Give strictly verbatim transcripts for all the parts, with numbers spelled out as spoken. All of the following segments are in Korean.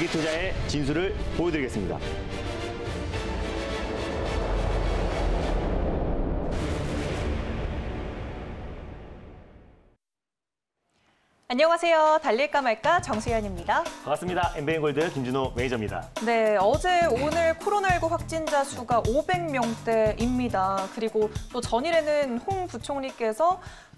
단기투자의 진수를 보여드리겠습니다. 안녕하세요. 달릴까 말까 정수연입니다. 반갑습니다. 엠비엔골드 김준호 매니저입니다. 네, 어제 오늘 코로나십구 확진자 수가 오백 명대입니다. 그리고 또 전일에는 홍 부총리께서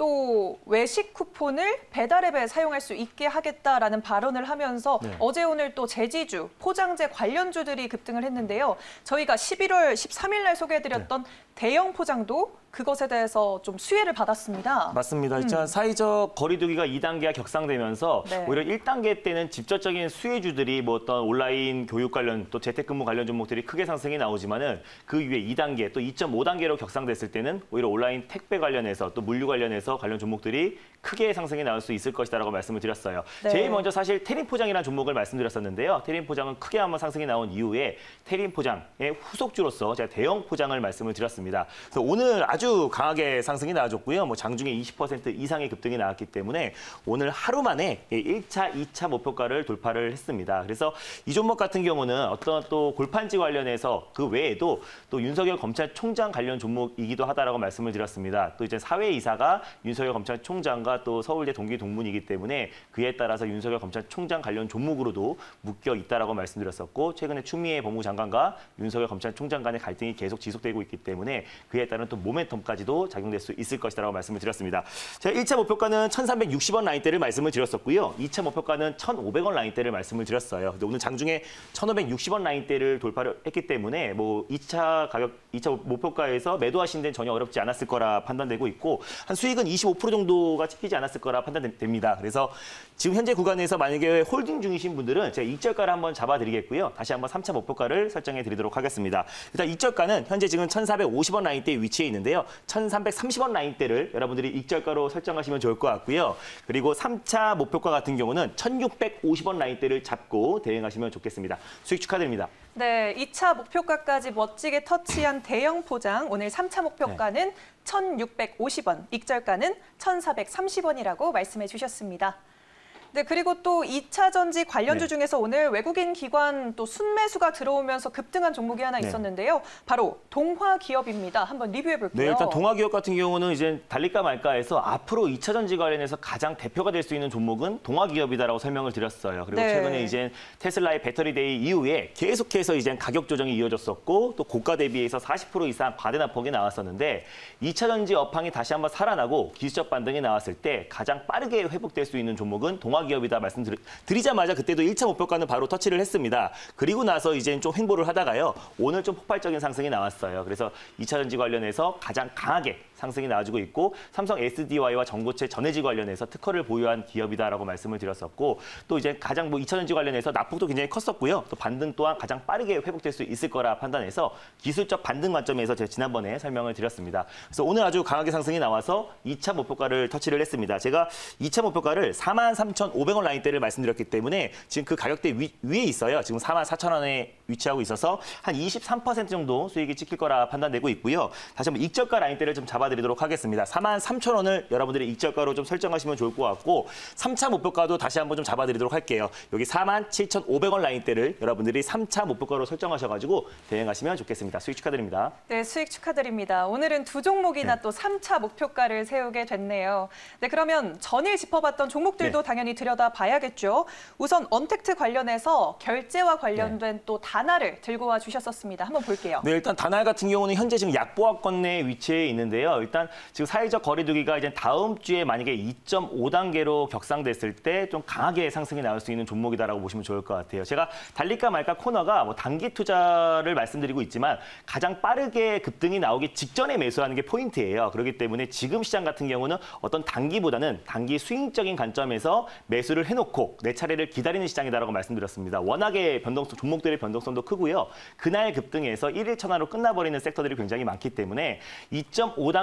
또 외식 쿠폰을 배달앱에 사용할 수 있게 하겠다라는 발언을 하면서 네. 어제 오늘 또 제지주, 포장재 관련주들이 급등을 했는데요. 저희가 십일월 십삼일 날 소개해드렸던 네. 대형 포장도 그것에 대해서 좀 수혜를 받았습니다. 맞습니다. 음. 일단 사회적 거리두기가 이 단계가 격상되면서 네. 오히려 일 단계 때는 직접적인 수혜주들이 뭐 어떤 온라인 교육 관련 또 재택근무 관련 종목들이 크게 상승이 나오지만은 그 위에 이 단계 또 이 점 오 단계로 격상됐을 때는 오히려 온라인 택배 관련해서 또 물류 관련해서 관련 종목들이 크게 상승이 나올 수 있을 것이다라고 말씀을 드렸어요. 네. 제일 먼저 사실 태림 포장이라는 종목을 말씀드렸었는데요. 태림 포장은 크게 한번 상승이 나온 이후에 태림 포장의 후속주로서 제가 대형 포장을 말씀을 드렸습니다. 그래서 오늘 아주 강하게 상승이 나와줬고요. 뭐 장중에 이십 퍼센트 이상의 급등이 나왔기 때문에 오늘 하루 만에 일 차, 이 차 목표가를 돌파를 했습니다. 그래서 이 종목 같은 경우는 어떤 또 골판지 관련해서 그 외에도 또 윤석열 검찰총장 관련 종목이기도 하다라고 말씀을 드렸습니다. 또 이제 사회이사가 윤석열 검찰총장과 또 서울대 동기 동문이기 때문에 그에 따라서 윤석열 검찰총장 관련 종목으로도 묶여 있다라고 말씀드렸었고 최근에 추미애 법무장관과 윤석열 검찰총장 간의 갈등이 계속 지속되고 있기 때문에 그에 따른 또 모멘텀까지도 작용될 수 있을 것이라고 말씀을 드렸습니다. 제가 일 차 목표가는 천삼백육십 원 라인대를 말씀을 드렸었고요. 이 차 목표가는 천오백 원 라인대를 말씀을 드렸어요. 근데 오늘 장중에 천오백육십 원 라인대를 돌파를 했기 때문에 뭐 이 차 가격, 이 차 목표가에서 매도하시는 데는 전혀 어렵지 않았을 거라 판단되고 있고 한 수익은 이십오 퍼센트 정도가 찍히지 않았을 거라 판단됩니다. 그래서 지금 현재 구간에서 만약에 홀딩 중이신 분들은 제가 익절가를 한번 잡아드리겠고요. 다시 한번 삼 차 목표가를 설정해 드리도록 하겠습니다. 일단 익절가는 현재 지금 천사백오십 원 라인대에 위치해 있는데요. 천삼백삼십 원 라인대를 여러분들이 익절가로 설정하시면 좋을 것 같고요. 그리고 삼 차 목표가 같은 경우는 천육백오십 원 라인대를 잡고 대응하시면 좋겠습니다. 수익 축하드립니다. 네, 이 차 목표가까지 멋지게 터치한 대형 포장. 오늘 삼 차 목표가는 네. 천육백오십 원, 익절가는 천사백삼십 원이라고 말씀해 주셨습니다. 네, 그리고 또 이 차 전지 관련주 네. 중에서 오늘 외국인 기관 또 순매수가 들어오면서 급등한 종목이 하나 있었는데요. 네. 바로 동화기업입니다. 한번 리뷰해 볼게요. 네, 일단 동화기업 같은 경우는 이제 달릴까 말까해서 앞으로 이 차 전지 관련해서 가장 대표가 될 수 있는 종목은 동화기업이다라고 설명을 드렸어요. 그리고 네. 최근에 이제 테슬라의 배터리데이 이후에 계속해서 이제 가격 조정이 이어졌었고 또 고가 대비해서 사십 퍼센트 이상 과대납폭이 나왔었는데 이 차 전지 업황이 다시 한번 살아나고 기술적 반등이 나왔을 때 가장 빠르게 회복될 수 있는 종목은 동화 기업이다 말씀드리자마자 그때도 일 차 목표가는 바로 터치를 했습니다. 그리고 나서 이제 좀 횡보를 하다가요. 오늘 좀 폭발적인 상승이 나왔어요. 그래서 이 차 전지 관련해서 가장 강하게 상승이 나와주고 있고 삼성 에스디와이와 전고체 전해지 관련해서 특허를 보유한 기업이다라고 말씀을 드렸었고 또 이제 가장 뭐 이 차 전지 관련해서 낙폭도 굉장히 컸었고요. 또 반등 또한 가장 빠르게 회복될 수 있을 거라 판단해서 기술적 반등 관점에서 제가 지난번에 설명을 드렸습니다. 그래서 오늘 아주 강하게 상승이 나와서 이 차 목표가를 터치를 했습니다. 제가 이 차 목표가를 사만 삼천오백 원 라인대를 말씀드렸기 때문에 지금 그 가격대 위, 위에 있어요. 지금 사만 사천 원에 위치하고 있어서 한 이십삼 퍼센트 정도 수익이 찍힐 거라 판단되고 있고요. 다시 한번 익절가 라인대를 좀 잡아드리도록 하겠습니다. 사만 삼천 원을 여러분들이 익절가로 좀 설정하시면 좋을 것 같고 삼 차 목표가도 다시 한번 좀 잡아드리도록 할게요. 여기 사만 칠천오백 원 라인대를 여러분들이 삼 차 목표가로 설정하셔가지고 대응하시면 좋겠습니다. 수익 축하드립니다. 네, 수익 축하드립니다. 오늘은 두 종목이나 네. 또 삼 차 목표가를 세우게 됐네요. 네, 그러면 전일 짚어봤던 종목들도 네. 당연히 들여다봐야겠죠. 우선 언택트 관련해서 결제와 관련된 네. 또 다나를 들고 와 주셨었습니다. 한번 볼게요. 네, 일단 다나 같은 경우는 현재 지금 약보합권 내에 위치해 있는데요. 일단 지금 사회적 거리두기가 이제 다음 주에 만약에 이 점 오 단계로 격상됐을 때 좀 강하게 상승이 나올 수 있는 종목이다라고 보시면 좋을 것 같아요. 제가 달릴까 말까 코너가 뭐 단기 투자를 말씀드리고 있지만 가장 빠르게 급등이 나오기 직전에 매수하는 게 포인트예요. 그렇기 때문에 지금 시장 같은 경우는 어떤 단기보다는 단기 스윙적인 관점에서 매수를 해놓고 내 차례를 기다리는 시장이다라고 말씀드렸습니다. 워낙에 변동성, 종목들의 변동성도 크고요. 그날 급등해서 일일 천하로 끝나버리는 섹터들이 굉장히 많기 때문에 이 점 오 단계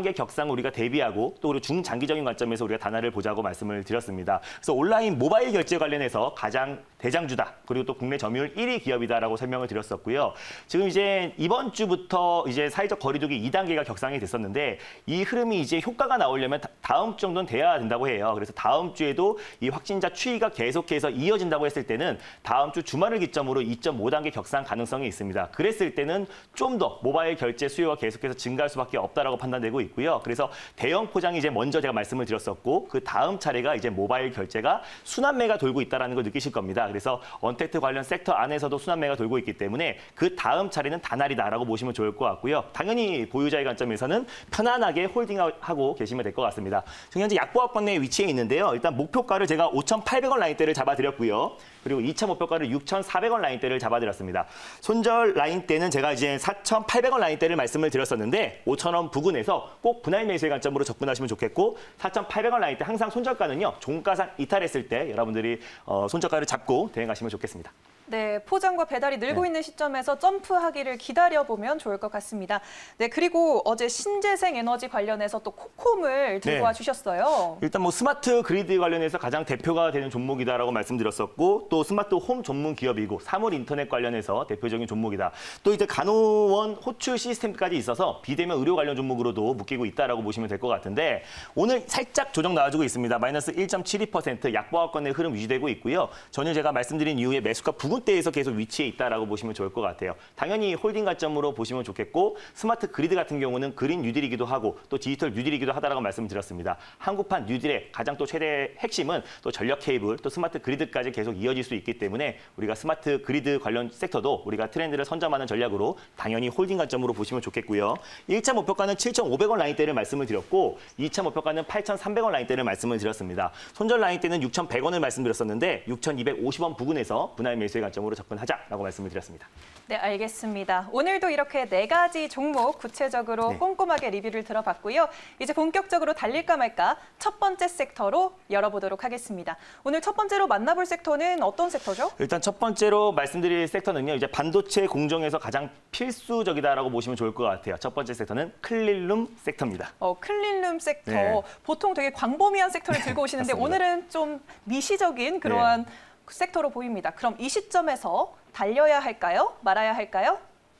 단계 격상 우리가 대비하고 또 우리 중장기적인 관점에서 우리가 단아를 보자고 말씀을 드렸습니다. 그래서 온라인 모바일 결제 관련해서 가장 대장주다. 그리고 또 국내 점유율 일 위 기업이다라고 설명을 드렸었고요. 지금 이제 이번 주부터 이제 사회적 거리두기 이 단계가 격상이 됐었는데 이 흐름이 이제 효과가 나오려면 다음 주 정도는 돼야 된다고 해요. 그래서 다음 주에도 이 확진자 추이가 계속해서 이어진다고 했을 때는 다음 주 주말을 기점으로 이 점 오 단계 격상 가능성이 있습니다. 그랬을 때는 좀 더 모바일 결제 수요가 계속해서 증가할 수밖에 없다라고 판단되고 있고요. 그래서 대형 포장이 이제 먼저 제가 말씀을 드렸었고 그 다음 차례가 이제 모바일 결제가 순환매가 돌고 있다는 걸 느끼실 겁니다. 그래서 언택트 관련 섹터 안에서도 순환매가 돌고 있기 때문에 그 다음 차례는 단알이다라고 보시면 좋을 것 같고요. 당연히 보유자의 관점에서는 편안하게 홀딩하고 계시면 될 것 같습니다. 지금 현재 약보합권 내에 위치해 있는데요. 일단 목표가를 제가 오천팔백 원 라인대를 잡아드렸고요. 그리고 이 차 목표가를 육천사백 원 라인대를 잡아드렸습니다. 손절 라인대는 제가 이제 사천팔백 원 라인대를 말씀을 드렸었는데 오천 원 부근에서 꼭 분할 매수의 관점으로 접근하시면 좋겠고 사천팔백 원 라인대 항상 손절가는요. 종가상 이탈했을 때 여러분들이 어, 손절가를 잡고 대응하시면 좋겠습니다. 네, 포장과 배달이 늘고 네. 있는 시점에서 점프하기를 기다려보면 좋을 것 같습니다. 네, 그리고 어제 신재생 에너지 관련해서 또 코콤을 들고 네. 와주셨어요. 일단 뭐 스마트 그리드 관련해서 가장 대표가 되는 종목이다라고 말씀드렸었고 또 스마트 홈 전문 기업이고 사물 인터넷 관련해서 대표적인 종목이다. 또 이제 간호원 호출 시스템까지 있어서 비대면 의료 관련 종목으로도 묶이고 있다라고 보시면 될 것 같은데 오늘 살짝 조정 나와주고 있습니다. 마이너스 일 점 칠이 퍼센트 약보합권의 흐름 유지되고 있고요. 전혀 제가 말씀드린 이후에 매수가 부근대에서 계속 위치해 있다라고 보시면 좋을 것 같아요. 당연히 홀딩 관점으로 보시면 좋겠고 스마트 그리드 같은 경우는 그린 뉴딜이기도 하고 또 디지털 뉴딜이기도 하다라고 말씀드렸습니다. 한국판 뉴딜의 가장 또 최대 핵심은 또 전력 케이블 또 스마트 그리드까지 계속 이어질 수 있기 때문에 우리가 스마트 그리드 관련 섹터도 우리가 트렌드를 선점하는 전략으로 당연히 홀딩 관점으로 보시면 좋겠고요. 일 차 목표가는 칠천오백 원 라인대를 말씀을 드렸고 이 차 목표가는 팔천삼백 원 라인대를 말씀을 드렸습니다. 손절 라인대는 육천백 원을 말씀드렸었는데 육천이백오십 원 부근에서 분할 매수의 관점으로 접근하자라고 말씀을 드렸습니다. 네, 알겠습니다. 오늘도 이렇게 네 가지 종목 구체적으로 네. 꼼꼼하게 리뷰를 들어봤고요. 이제 본격적으로 달릴까 말까 첫 번째 섹터로 열어보도록 하겠습니다. 오늘 첫 번째로 만나볼 섹터는 어떤 섹터죠? 일단 첫 번째로 말씀드릴 섹터는요. 이제 반도체 공정에서 가장 필수적이다라고 보시면 좋을 것 같아요. 첫 번째 섹터는 클린룸 섹터입니다. 어, 클린룸 섹터. 네. 보통 되게 광범위한 섹터를 들고 오시는데 맞습니다. 오늘은 좀 미시적인 그러한 네. 섹터로 보입니다. 그럼 이 시점에서 달려야 할까요? 말아야 할까요?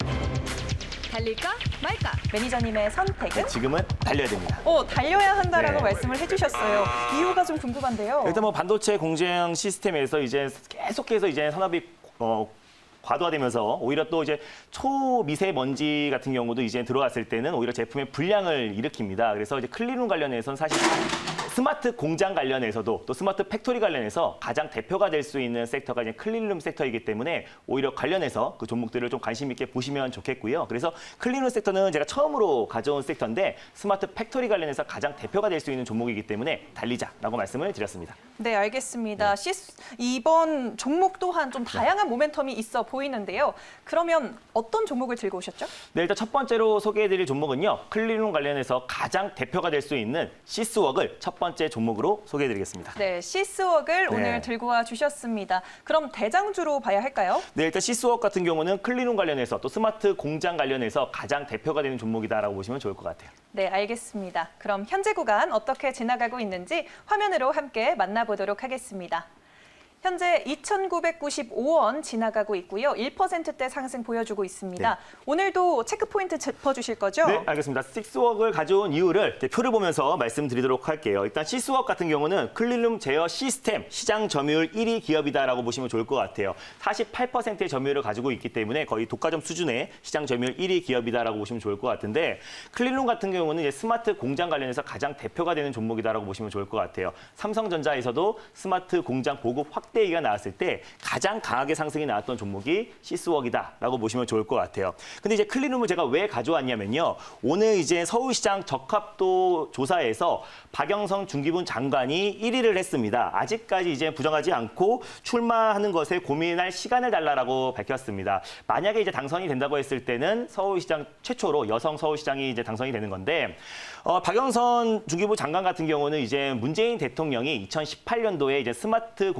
달릴까 말까? 매니저님의 선택은? 지금은 달려야 됩니다. 어, 달려야 한다라고 네. 말씀을 해주셨어요. 이유가 좀 궁금한데요. 일단 뭐 반도체 공정 시스템에서 이제 계속해서 이제 산업이 어, 과도화되면서 오히려 또 이제 초미세먼지 같은 경우도 이제 들어왔을 때는 오히려 제품의 불량을 일으킵니다. 그래서 이제 클린룸 관련해서는 사실 스마트 공장 관련해서도 또 스마트 팩토리 관련해서 가장 대표가 될 수 있는 섹터가 이제 클린룸 섹터이기 때문에 오히려 관련해서 그 종목들을 좀 관심 있게 보시면 좋겠고요. 그래서 클린룸 섹터는 제가 처음으로 가져온 섹터인데 스마트 팩토리 관련해서 가장 대표가 될 수 있는 종목이기 때문에 달리자라고 말씀을 드렸습니다. 네, 알겠습니다. 네. 시스, 이번 종목 또한 좀 다양한 네. 모멘텀이 있어 보이는데요. 그러면 어떤 종목을 들고 오셨죠? 네, 일단 첫 번째로 소개해드릴 종목은요. 클린룸 관련해서 가장 대표가 될 수 있는 시스웍을 첫 번째 종목으로 소개해드리겠습니다. 네, 시스웍을 네. 오늘 들고 와 주셨습니다. 그럼 대장주로 봐야 할까요? 네, 일단 시스웍 같은 경우는 클린룸 관련해서 또 스마트 공장 관련해서 가장 대표가 되는 종목이다라고 보시면 좋을 것 같아요. 네, 알겠습니다. 그럼 현재 구간 어떻게 지나가고 있는지 화면으로 함께 만나보도록 하겠습니다. 현재 이천구백구십오 원 지나가고 있고요. 일 퍼센트대 상승 보여주고 있습니다. 네. 오늘도 체크포인트 짚어주실 거죠? 네, 알겠습니다. 시스웍을 가져온 이유를 표를 보면서 말씀드리도록 할게요. 일단 시스웍 같은 경우는 클린룸 제어 시스템 시장 점유율 일 위 기업이다라고 보시면 좋을 것 같아요. 사십팔 퍼센트의 점유율을 가지고 있기 때문에 거의 독과점 수준의 시장 점유율 일 위 기업이다라고 보시면 좋을 것 같은데 클린룸 같은 경우는 이제 스마트 공장 관련해서 가장 대표가 되는 종목이다라고 보시면 좋을 것 같아요. 삼성전자에서도 스마트 공장 보급 확대 대기가 나왔을 때 가장 강하게 상승이 나왔던 종목이 시스웍이다라고 보시면 좋을 것 같아요. 근데 이제 클린룸을 제가 왜 가져왔냐면요. 오늘 이제 서울시장 적합도 조사에서 박영선 중기부 장관이 일 위를 했습니다. 아직까지 이제 부정하지 않고 출마하는 것에 고민할 시간을 달라라고 밝혔습니다. 만약에 이제 당선이 된다고 했을 때는 서울시장 최초로 여성 서울시장이 이제 당선이 되는 건데 어, 박영선 중기부 장관 같은 경우는 이제 문재인 대통령이 이천십팔 년도에 이제 스마트 공장 보급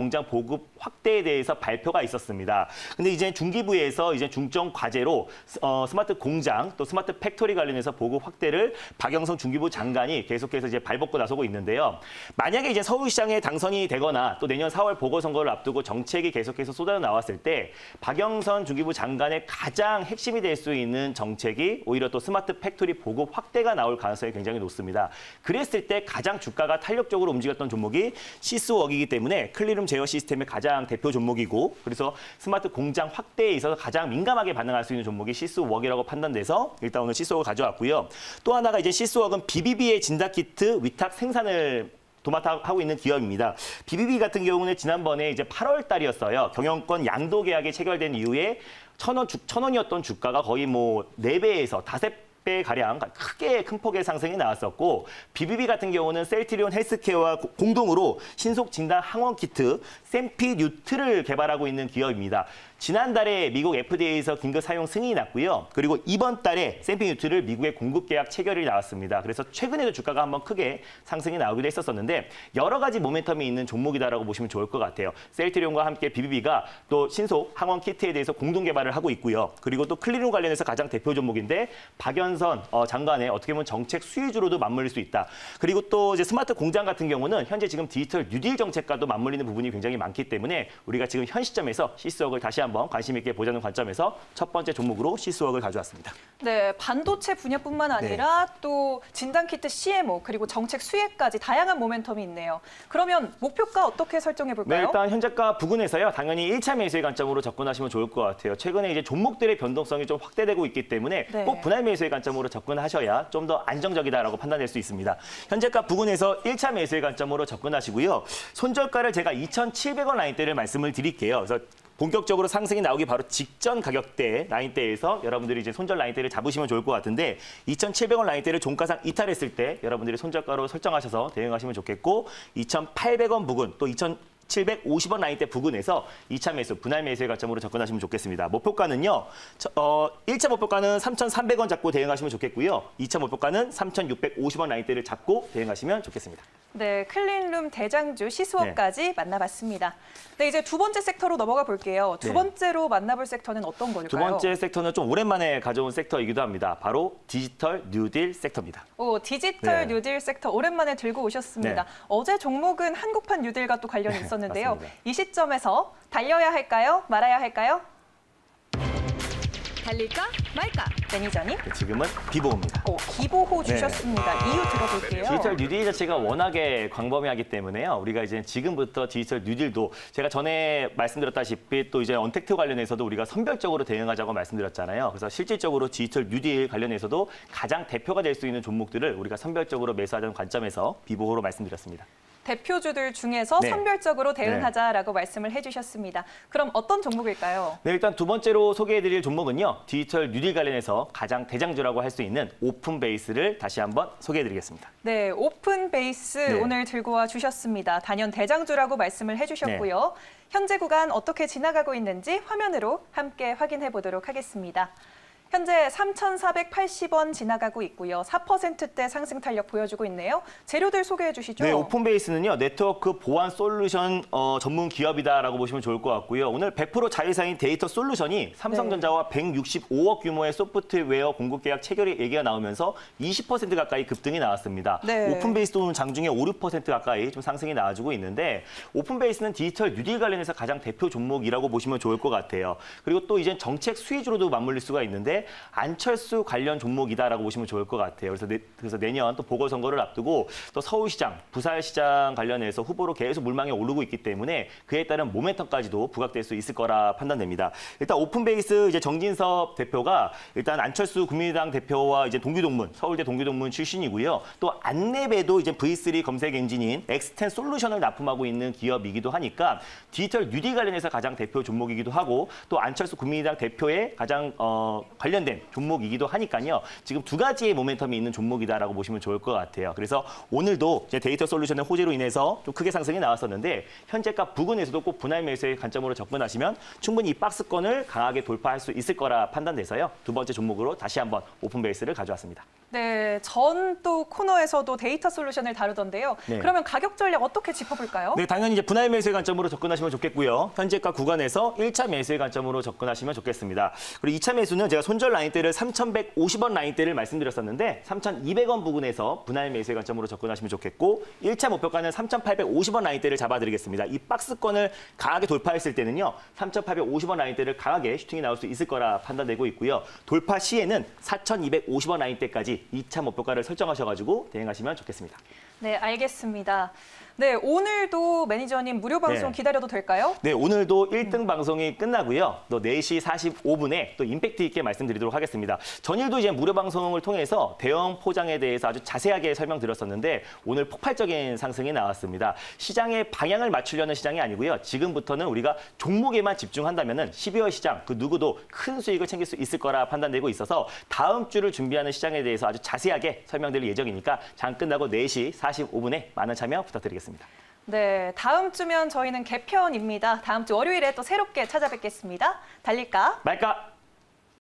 보급 확대에 대해서 발표가 있었습니다. 근데 이제 중기부에서 이제 중점 과제로 어, 스마트 공장 또 스마트 팩토리 관련해서 보급 확대를 박영선 중기부 장관이 계속해서 이제 발벗고 나서고 있는데요. 만약에 이제 서울시장에 당선이 되거나 또 내년 사월 보궐선거를 앞두고 정책이 계속해서 쏟아 나왔을 때 박영선 중기부 장관의 가장 핵심이 될 수 있는 정책이 오히려 또 스마트 팩토리 보급 확대가 나올 가능성이 굉장히 높습니다. 그랬을 때 가장 주가가 탄력적으로 움직였던 종목이 시스웍이기 때문에 클린룸 제어 시스템의 가장 대표 종목이고, 그래서 스마트 공장 확대에 있어서 가장 민감하게 반응할 수 있는 종목이 시스웍이라고 판단돼서 일단 오늘 시스웍을 가져왔고요. 또 하나가 이제 시스웍은 비비비의 진단키트 위탁 생산을 도맡아하고 있는 기업입니다. 비비비 같은 경우는 지난번에 이제 팔월 달이었어요. 경영권 양도 계약이 체결된 이후에 천 원, 천 원이었던 주가가 거의 뭐 네 배에서 다섯 배 가량 크게 큰 폭의 상승이 나왔었고, 비비비 같은 경우는 셀트리온 헬스케어와 공동으로 신속 진단 항원 키트 샘피 뉴트를 개발하고 있는 기업입니다. 지난달에 미국 에프디에이에서 긴급 사용 승인이 났고요. 그리고 이번 달에 샘피 뉴트를 미국의 공급 계약 체결이 나왔습니다. 그래서 최근에도 주가가 한번 크게 상승이 나오기도 했었었는데 여러 가지 모멘텀이 있는 종목이다라고 보시면 좋을 것 같아요. 셀트리온과 함께 비비비가 또 신속 항원 키트에 대해서 공동 개발을 하고 있고요. 그리고 또 클린룸 관련해서 가장 대표 종목인데 박연선 어, 장관의 어떻게 보면 정책 수혜주로도 맞물릴 수 있다. 그리고 또 이제 스마트 공장 같은 경우는 현재 지금 디지털 뉴딜 정책과도 맞물리는 부분이 굉장히 많기 때문에 우리가 지금 현 시점에서 시스웍을 다시 한번 한번 관심 있게 보자는 관점에서 첫 번째 종목으로 시스웍을 가져왔습니다. 네, 반도체 분야뿐만 아니라 네. 또 진단키트 씨엠오 그리고 정책 수혜까지 다양한 모멘텀이 있네요. 그러면 목표가 어떻게 설정해 볼까요? 네, 일단 현재가 부근에서요. 당연히 일 차 매수의 관점으로 접근하시면 좋을 것 같아요. 최근에 이제 종목들의 변동성이 좀 확대되고 있기 때문에 네. 꼭 분할 매수의 관점으로 접근하셔야 좀 더 안정적이다라고 판단될 수 있습니다. 현재가 부근에서 일 차 매수의 관점으로 접근하시고요. 손절가를 제가 이천칠백 원 라인대를 말씀을 드릴게요. 그래서 본격적으로 상승이 나오기 바로 직전 가격대 라인대에서 여러분들이 이제 손절 라인대를 잡으시면 좋을 것 같은데 이천칠백 원 라인대를 종가상 이탈했을 때 여러분들이 손절가로 설정하셔서 대응하시면 좋겠고 이천팔백 원 부근 또 이천칠백오십 원 라인대 부근에서 이 차 매수, 분할 매수의 관점으로 접근하시면 좋겠습니다. 목표가는요. 어, 일 차 목표가는 삼천삼백 원 잡고 대응하시면 좋겠고요. 이 차 목표가는 삼천육백오십 원 라인대를 잡고 대응하시면 좋겠습니다. 네, 클린룸 대장주 시스웍까지 네. 만나봤습니다. 네, 이제 두 번째 섹터로 넘어가 볼게요. 두 네. 번째로 만나볼 섹터는 어떤 걸까요? 두 번째 섹터는 좀 오랜만에 가져온 섹터이기도 합니다. 바로 디지털 뉴딜 섹터입니다. 오, 디지털 네. 뉴딜 섹터 오랜만에 들고 오셨습니다. 네. 어제 종목은 한국판 뉴딜과 또 관련이 있었는데요. 네, 이 시점에서 달려야 할까요? 말아야 할까요? 달릴까 말까? 매니저님? 네, 지금은 비보호입니다. 오, 비보호 주셨습니다. 네. 이유 들어볼게요. 디지털 뉴딜 자체가 워낙에 광범위하기 때문에요. 우리가 이제 지금부터 디지털 뉴딜도 제가 전에 말씀드렸다시피 또 이제 언택트 관련해서도 우리가 선별적으로 대응하자고 말씀드렸잖아요. 그래서 실질적으로 디지털 뉴딜 관련해서도 가장 대표가 될 수 있는 종목들을 우리가 선별적으로 매수하자는 관점에서 비보호로 말씀드렸습니다. 대표주들 중에서 네. 선별적으로 대응하자라고 네. 말씀을 해주셨습니다. 그럼 어떤 종목일까요? 네, 일단 두 번째로 소개해드릴 종목은요. 디지털 뉴딜 관련해서 가장 대장주라고 할 수 있는 오픈베이스를 다시 한번 소개해드리겠습니다. 네, 오픈베이스 네. 오늘 들고 와 주셨습니다. 단연 대장주라고 말씀을 해주셨고요. 네. 현재 구간 어떻게 지나가고 있는지 화면으로 함께 확인해 보도록 하겠습니다. 현재 삼천사백팔십 원 지나가고 있고요. 사 퍼센트대 상승 탄력 보여주고 있네요. 재료들 소개해 주시죠. 네, 오픈베이스는요. 네트워크 보안 솔루션 어, 전문 기업이다라고 보시면 좋을 것 같고요. 오늘 백 퍼센트 자회사인 데이터 솔루션이 삼성전자와 네. 백육십오억 규모의 소프트웨어 공급 계약 체결 얘기가 나오면서 이십 퍼센트 가까이 급등이 나왔습니다. 네. 오픈베이스도 오늘 장중에 오, 육 퍼센트 가까이 좀 상승이 나와주고 있는데 오픈베이스는 디지털 뉴딜 관련해서 가장 대표 종목이라고 보시면 좋을 것 같아요. 그리고 또 이제 정책 수혜주로도 맞물릴 수가 있는데 안철수 관련 종목이다라고 보시면 좋을 것 같아요. 그래서, 내, 그래서 내년 또 보궐선거를 앞두고 또 서울시장, 부산시장 관련해서 후보로 계속 물망에 오르고 있기 때문에 그에 따른 모멘텀까지도 부각될 수 있을 거라 판단됩니다. 일단 오픈베이스 이제 정진섭 대표가 일단 안철수 국민의당 대표와 이제 동규동문, 서울대 동규동문 출신이고요. 또 안랩에도 이제 브이 쓰리 검색 엔진인 엑스텐 솔루션을 납품하고 있는 기업이기도 하니까 디지털 뉴딜 관련해서 가장 대표 종목이기도 하고 또 안철수 국민의당 대표의 가장 어, 관련 관련된 종목이기도 하니까요. 지금 두 가지의 모멘텀이 있는 종목이다라고 보시면 좋을 것 같아요. 그래서 오늘도 이제 데이터 솔루션의 호재로 인해서 좀 크게 상승이 나왔었는데 현재가 부근에서도 꼭 분할 매수의 관점으로 접근하시면 충분히 이 박스권을 강하게 돌파할 수 있을 거라 판단돼서요. 두 번째 종목으로 다시 한번 오픈 베이스를 가져왔습니다. 네, 전 또 코너에서도 데이터 솔루션을 다루던데요. 네. 그러면 가격 전략 어떻게 짚어볼까요? 네, 당연히 이제 분할 매수의 관점으로 접근하시면 좋겠고요. 현재가 구간에서 일 차 매수의 관점으로 접근하시면 좋겠습니다. 그리고 이 차 매수는 제가 손절 라인대를 삼천백오십 원 라인대를 말씀드렸었는데 삼천이백 원 부근에서 분할 매수의 관점으로 접근하시면 좋겠고 일 차 목표가는 삼천팔백오십 원 라인대를 잡아드리겠습니다. 이 박스권을 강하게 돌파했을 때는요. 삼천팔백오십 원 라인대를 강하게 슈팅이 나올 수 있을 거라 판단되고 있고요. 돌파 시에는 사천이백오십 원 라인대까지 이 차 목표가를 설정하셔가지고 대응하시면 좋겠습니다. 네, 알겠습니다. 네, 오늘도 매니저님 무료 방송 네. 기다려도 될까요? 네, 오늘도 일 등 방송이 끝나고요. 또 네 시 사십오 분에 또 임팩트 있게 말씀드리도록 하겠습니다. 전일도 이제 무료 방송을 통해서 대형 포장에 대해서 아주 자세하게 설명드렸었는데 오늘 폭발적인 상승이 나왔습니다. 시장의 방향을 맞추려는 시장이 아니고요. 지금부터는 우리가 종목에만 집중한다면 십이월 시장 그 누구도 큰 수익을 챙길 수 있을 거라 판단되고 있어서 다음 주를 준비하는 시장에 대해서 아주 자세하게 설명드릴 예정이니까 장 끝나고 네 시 사십오 분에 많은 참여 부탁드리겠습니다. 네, 다음 주면 저희는 개편입니다. 다음 주 월요일에 또 새롭게 찾아뵙겠습니다. 달릴까? 말까?